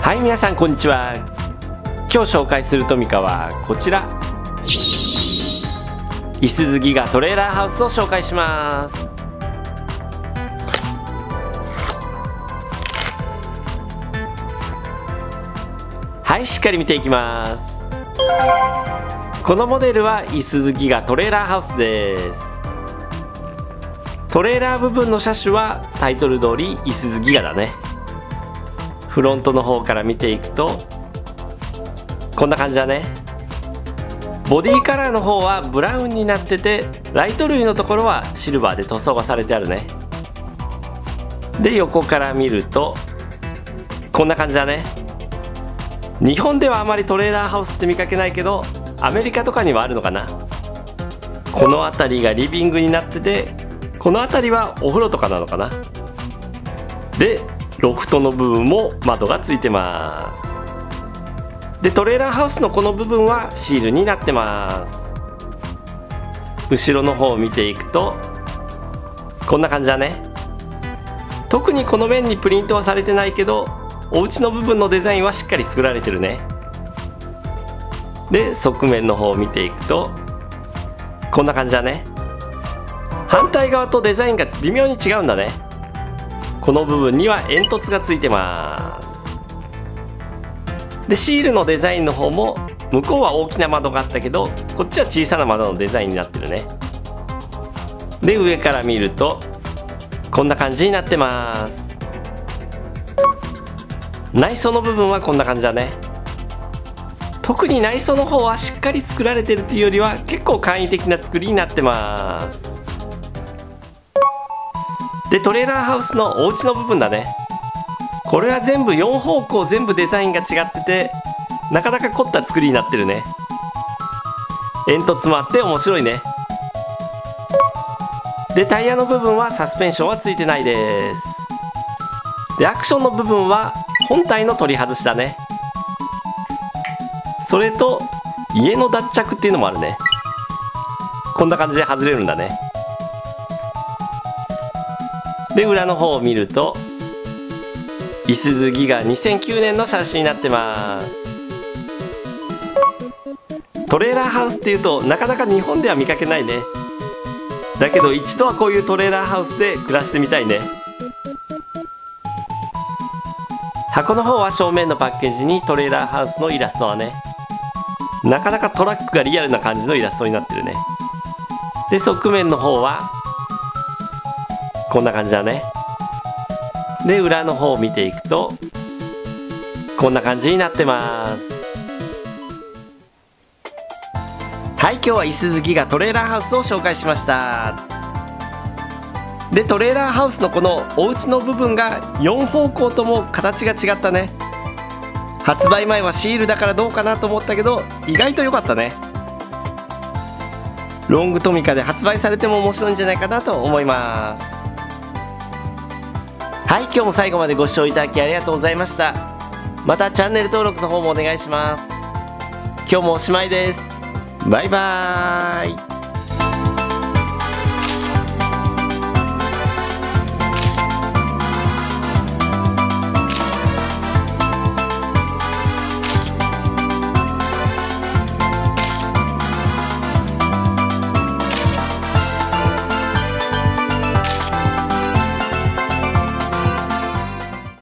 はい、皆さんこんにちは。今日紹介するトミカはこちら、いすゞギガトレーラーハウスを紹介します。はい、しっかり見ていきます。このモデルはいすゞギガトレーラーハウスです。トレーラー部分の車種はタイトル通りいすゞギガだね。フロントの方から見ていくとこんな感じだね。ボディカラーの方はブラウンになってて、ライト類のところはシルバーで塗装がされてあるね。で、横から見るとこんな感じだね。日本ではあまりトレーラーハウスって見かけないけど、アメリカとかにはあるのかな。この辺りがリビングになってて、この辺りはお風呂とかなのかな。で、ロフトの部分も窓がついてます。で、トレーラーハウスのこの部分はシールになってます。後ろの方を見ていくとこんな感じだね。特にこの面にプリントはされてないけど、お家の部分のデザインはしっかり作られてるね。で、側面の方を見ていくとこんな感じだね。反対側とデザインが微妙に違うんだね。この部分には煙突がついてます。で、シールのデザインの方も向こうは大きな窓があったけど、こっちは小さな窓のデザインになってるね。で、上から見るとこんな感じになってます。内装の部分はこんな感じだね。特に内装の方はしっかり作られてるというよりは結構簡易的な作りになってます。で、トレーラーハウスのお家の部分だね。これは全部4方向全部デザインが違ってて、なかなか凝った作りになってるね。煙突もあって面白いね。で、タイヤの部分はサスペンションはついてないです。で、アクションの部分は本体の取り外しだね。それと家の脱着っていうのもあるね。こんな感じで外れるんだね。で、裏の方を見るといすゞギガ2009年の写真になってます。トレーラーハウスっていうとなかなか日本では見かけないね。だけど一度はこういうトレーラーハウスで暮らしてみたいね。箱の方は正面のパッケージにトレーラーハウスのイラストはね、なかなかトラックがリアルな感じのイラストになってるね。で、側面の方はこんな感じだね。で、裏の方を見ていくとこんな感じになってます。はい、今日はいすゞギガトレーラーハウスを紹介しました。で、トレーラーハウスのこのお家の部分が4方向とも形が違ったね。発売前はシールだからどうかなと思ったけど、意外と良かったね。ロングトミカで発売されても面白いんじゃないかなと思います。はい、今日も最後までご視聴いただきありがとうございました。またチャンネル登録の方もお願いします。今日もおしまいです。バイバーイ。